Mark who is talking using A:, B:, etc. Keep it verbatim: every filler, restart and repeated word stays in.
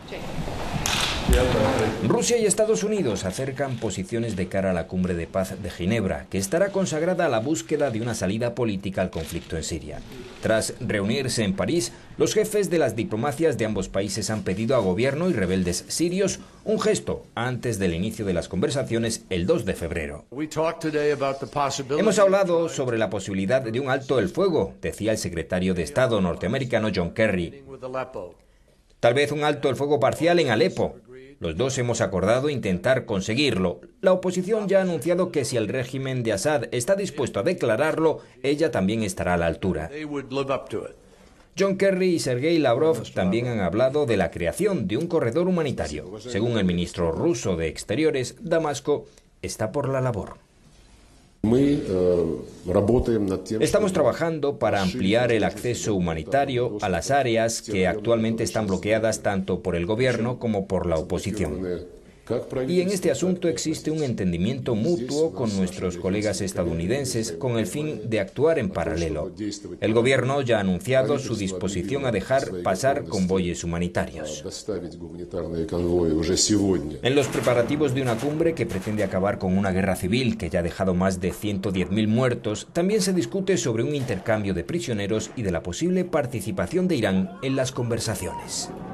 A: Rusia y Estados Unidos acercan posiciones de cara a la cumbre de paz de Ginebra, que estará consagrada a la búsqueda de una salida política al conflicto en Siria. Tras reunirse en París, los jefes de las diplomacias de ambos países han pedido a gobierno y rebeldes sirios un gesto antes del inicio de las conversaciones el dos de febrero. Hemos hablado sobre la posibilidad de un alto el fuego, decía el secretario de Estado norteamericano John Kerry. Tal vez un alto el fuego parcial en Alepo. Los dos hemos acordado intentar conseguirlo. La oposición ya ha anunciado que si el régimen de Assad está dispuesto a declararlo, ella también estará a la altura. John Kerry y Sergei Lavrov también han hablado de la creación de un corredor humanitario. Según el ministro ruso de Exteriores, Damasco está por la labor. Estamos trabajando para ampliar el acceso humanitario a las áreas que actualmente están bloqueadas tanto por el gobierno como por la oposición. Y en este asunto existe un entendimiento mutuo con nuestros colegas estadounidenses con el fin de actuar en paralelo. El gobierno ya ha anunciado su disposición a dejar pasar convoyes humanitarios. En los preparativos de una cumbre que pretende acabar con una guerra civil que ya ha dejado más de ciento diez mil muertos, también se discute sobre un intercambio de prisioneros y de la posible participación de Irán en las conversaciones.